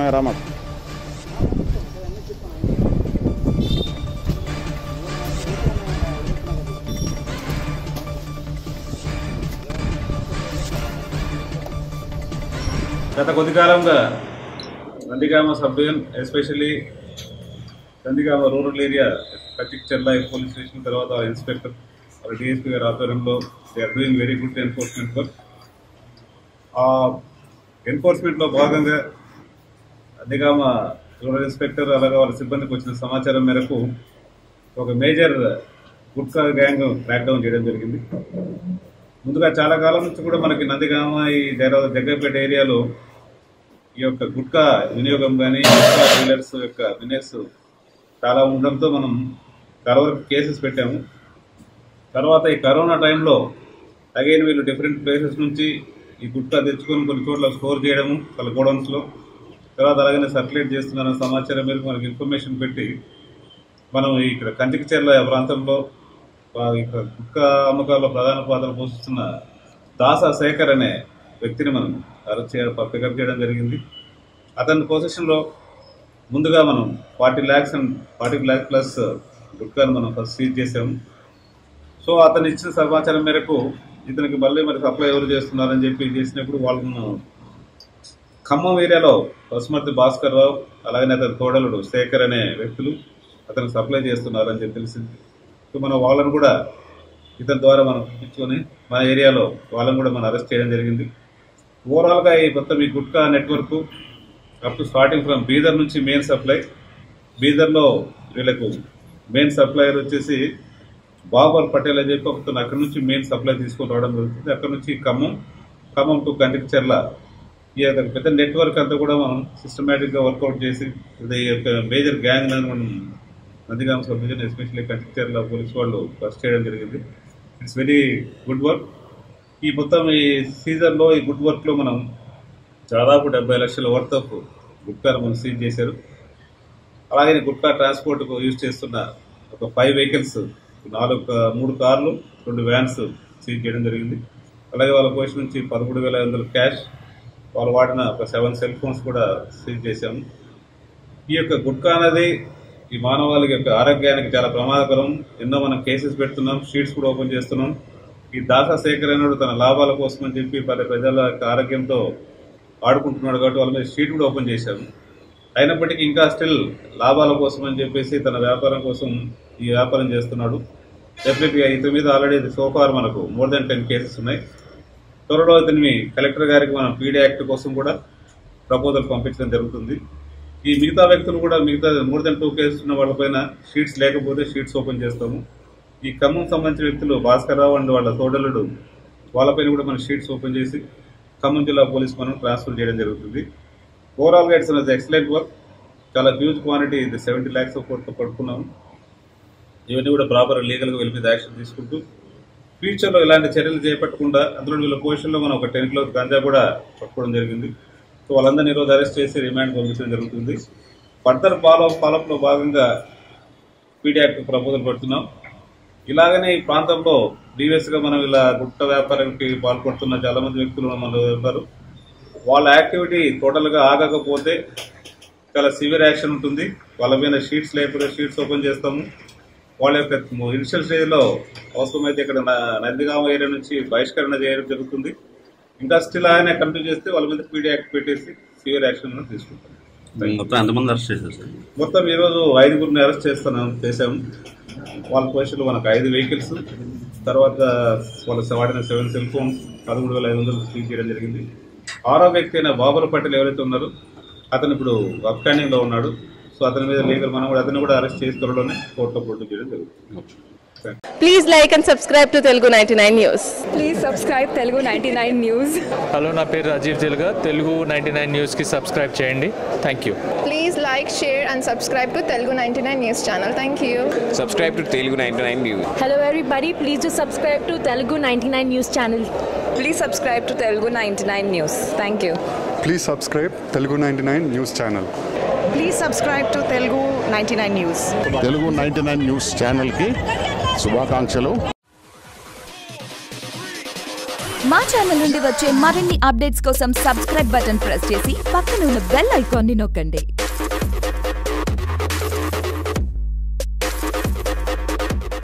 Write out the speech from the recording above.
రామా గత కొద్ది కాలంగా Nandigama sub division especially Nandigama rural area Kanchikacherla police station తర్వాత ఇన్స్పెక్టర్ డిఎస్పీ గారి ఆధ్వర్యంలో they are doing very good enforcement work. ఆ ఎన్ఫోర్స్మెంట్లో భాగంగా నందిగామ రూరల్ ఇన్స్పెక్టర్ అలాగే వాళ్ళ సిబ్బందికి వచ్చిన సమాచారం మేరకు ఒక major gutka gang crack down చేయడం జరిగింది. ముందుగా చాలా కాలం నుంచి కూడా మనకి నందిగామ ఈ జగ్గపేట ఏరియాలో ఈ యొక్క గుట్కా వినియోగం కానీ గుట్కా డీలర్స్ యొక్క బిజినెస్ చాలా ఉండడంతో మనం చాలా వరకు కేసెస్ పెట్టాము. తర్వాత ఈ కరోనా టైంలో అగైన్ వీళ్ళు డిఫరెంట్ ప్లేసెస్ నుంచి ఈ గుట్కా తెచ్చుకొని కొన్ని చోట్ల స్టోర్ చేయడము వాళ్ళ గోడౌన్స్లో, తర్వాత అలాగనే సర్క్యులేట్ చేస్తున్న సమాచారం మేరకు మనకి ఇన్ఫర్మేషన్ పెట్టి మనం ఇక్కడ కంచికచెర్ల ప్రాంతంలో ఇక్కడ గుట్కా అమ్మకాల్లో ప్రధాన పాత్ర పోషిస్తున్న దాసా శేఖర్ అనే వ్యక్తిని మనం పికప్ చేయడం జరిగింది. అతని పొజిషన్లో ముందుగా మనం 40 lakhs ప్లస్ గుట్కాను మనం ఫస్ట్ సీజ్ చేసాము. సో అతను ఇచ్చిన సమాచారం మేరకు ఇతనికి మళ్ళీ మరి సప్లై ఎవరు చేస్తున్నారని చెప్పి చేసినప్పుడు వాళ్ళను ఖమ్మం ఏరియాలో పసుమర్తి భాస్కర్ రావు అలాగనే అతని తోడలుడు శేఖర్ అనే వ్యక్తులు అతనికి సప్లై చేస్తున్నారని చెప్పి తెలిసింది. సో మనం వాళ్ళను కూడా ఇతని ద్వారా మనం పిలిపించుకొని మన ఏరియాలో వాళ్ళని కూడా మనం అరెస్ట్ చేయడం జరిగింది. ఓవరాల్గా ఈ మొత్తం ఈ gutka network up to starting from Bidar నుంచి మెయిన్ సప్లై, బీదర్లో వీళ్ళకు మెయిన్ సప్లయర్ వచ్చేసి బాబర్ పటేల్ అని చెప్పి ఒకతను అక్కడి నుంచి మెయిన్ సప్లై తీసుకొని రావడం జరుగుతుంది. అక్కడ నుంచి ఖమ్మం టు కంచికచెర్ల ఈ యొక్క పెద్ద నెట్వర్క్ అంతా కూడా మనం సిస్టమేటిక్గా వర్కౌట్ చేసి ఈ యొక్క మేజర్ గ్యాంగ్ మనం Nandigama sub division especially Kanchikacherla police వాళ్ళు అరెస్ట్ చేయడం జరిగింది. It's very good work. ఈ మొత్తం ఈ సీజన్లో ఈ గుడ్ వర్క్లో మనం దాదాపు 70 లక్షల వర్త్ ఆఫ్ గుట్కాను మనం సీజ్ చేశారు. అలాగే గుట్కా ట్రాన్స్పోర్ట్కు యూజ్ చేస్తున్న ఒక 5 వెహికల్స్ 3 కార్లు 2 వ్యాన్స్ సీజ్ చేయడం జరిగింది. అలాగే వాళ్ళ పొజిషన్ నుంచి 13,500 క్యాష్, వాళ్ళు వాడిన ఒక 7 సెల్ ఫోన్స్ కూడా సీజ్ చేశాము. ఈ యొక్క గుట్కా అనేది ఈ మానవాళికి యొక్క ఆరోగ్యానికి చాలా ప్రమాదకరం. ఎన్నో మనం కేసెస్ పెడుతున్నాం, షీట్స్ కూడా ఓపెన్ చేస్తున్నాం. ఈ దాసా శేఖర్ అనేవాడు తన లాభాల కోసం అని చెప్పి ప్రజల యొక్క ఆరోగ్యంతో ఆడుకుంటున్నాడు కాబట్టి వాళ్ళ మీద షీట్ కూడా ఓపెన్ చేశాము. అయినప్పటికీ ఇంకా స్టిల్ లాభాల కోసం అని చెప్పేసి తన వ్యాపారం కోసం ఈ వ్యాపారం చేస్తున్నాడు. డెఫినెట్గా ఇతని మీద ఆల్రెడీ సోఫార్ మనకు మోర్ దెన్ 10 కేసెస్ ఉన్నాయి. త్వరలో ఇతని కలెక్టర్ గారికి మనం పీడీ యాక్ట్ కోసం కూడా ప్రపోజల్ పంపించడం జరుగుతుంది. ఈ మిగతా వ్యక్తులు కూడా మోర్ దెన్ 2 కేసెస్ ఉన్న వాళ్ళపైన షీట్స్ లేకపోతే షీట్స్ ఓపెన్ చేస్తాము. ఈ ఖమ్మం సంబంధించిన వ్యక్తులు భాస్కర్ రావు అండ్ వాళ్ళ తోడలుడు వాళ్ళపైన కూడా మనం షీట్స్ ఓపెన్ చేసి ఖమ్మం జిల్లా పోలీస్ మనం ట్రాన్స్ఫర్ చేయడం జరుగుతుంది. ఓవరాల్గా ఇట్స్ ఎక్సలెంట్ వర్క్. చాలా హ్యూజ్ క్వాంటిటీ 70 lakhs పట్టుకున్నాము. ఇవన్నీ కూడా ప్రాపర్ లీగల్గా వీళ్ళ మీద యాక్షన్ తీసుకుంటూ ఫ్యూచర్లో ఇలాంటి చర్యలు చేపట్టకుండా అందులో వీళ్ళ పొజిషన్లో మనం ఒక 10 kilos గంజా కూడా పట్టుకోవడం జరిగింది. సో వాళ్ళందరినీ ఈరోజు అరెస్ట్ చేసి రిమాండ్ పంపించడం జరుగుతుంది. ఫర్దర్ ఫాలోఅప్లో భాగంగా పీడీ యాక్ట్ ప్రపోజల్ పెడుతున్నాం. ఇలాగనే ఈ ప్రాంతంలో ప్రీవియస్గా మనం ఇలా గుట్ట వ్యాపారానికి పాల్పడుతున్న చాలా మంది వ్యక్తులు మనలో ఉన్నారు. వాళ్ళ యాక్టివిటీ టోటల్గా ఆగకపోతే చాలా సివియర్ యాక్షన్ ఉంటుంది. వాళ్ళ మీద షీట్స్ లేకపోతే షీట్స్ ఓపెన్ చేస్తాము. వాళ్ళ యొక్క ఇనిషియల్ స్టేజ్లో అవసరమైతే ఇక్కడ నందిగామ ఏరియా నుంచి బహిష్కరణ చేయడం జరుగుతుంది. ఇంకా స్టిల్ ఆయన కంటిన్యూ చేస్తే వాళ్ళ మీద పీడీ యాక్ట్ పెట్టేసి సివియర్ యాక్షన్ తీసుకుంటాం. మొత్తం ఈరోజు 5గురిని అరెస్ట్ చేసాము. వాళ్ళ పొజిషన్లో మనకు 5 వెహికల్స్, తర్వాత వాళ్ళ వాడిన 7 సెల్ ఫోన్స్ 13,500 సీజ్ చేయడం జరిగింది. 6వ వ్యక్తి అయిన బాబర్ పటేల్ ఎవరైతే ఉన్నారో అతను ఇప్పుడు అప్స్టాండింగ్ లో ఉన్నాడు. సో అతని మీద లీగల్ మనం కూడా అతను కూడా అరెస్ట్ చేసి త్వరలోనే కోర్టులో ప్రొడ్యూస్ చేయడం జరుగుతుంది. Please like and subscribe to Telugu 99 News. Please subscribe Telugu 99 News. హలో, నా పేరు రాజీవ్ తెలుగా. తెలుగు 99 న్యూస్కి సబ్స్క్రైబ్ చేయండి. Thank you. Please like, share and subscribe to Telugu 99 News channel. Thank you. Subscribe to Telugu 99 News. Hello everybody, please do subscribe to Telugu 99 News channel. Please subscribe to Telugu 99 News. Thank you. Please subscribe Telugu 99 News channel. Please subscribe to Telugu 99 News. Telugu 99 News channel ki శుభాకాంక్షలు. మా channel నుండి వచ్చే మరిన్ని updates కోసం subscribe button press చేసి పక్కన ఉన్న bell ఐకాన్ని నొక్కండి.